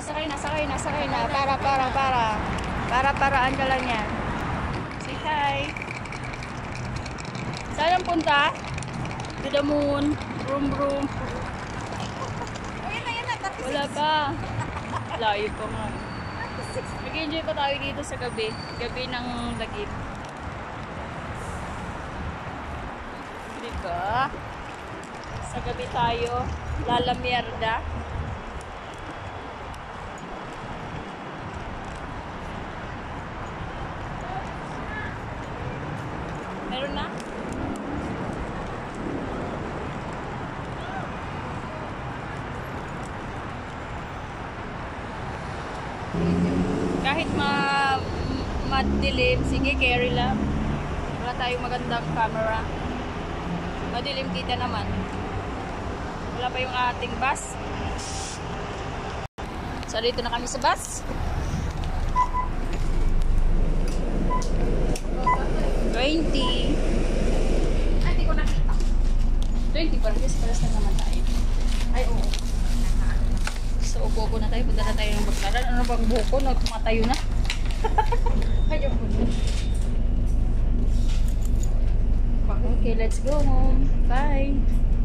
sakay na, sakay na, sakay na. Para-paraan ka lang yan. Say hi. Saan ang punta? To the moon. Vroom, vroom. Wala pa. Layo pa nga. Mag-enjoy pa tayo dito sa gabi. Gabi ng Lagip. Diba? Sa gabi tayo. Lalamierda. Meron na? Kahit madilim, sige, carry lang. Wala tayong magandang camera. Madilim kita naman. Wala pa yung ating bus. So, dito na kami sa bus. 20. Ay, hindi ko nakita. 20 parang kasi paras na naman tayo. Ay, oo. So, upo na tayo. Punta na tayo ng Baclaran. Ano bang buko? No, tumatayo na. Ayaw ko na. Okay, let's go home. Bye.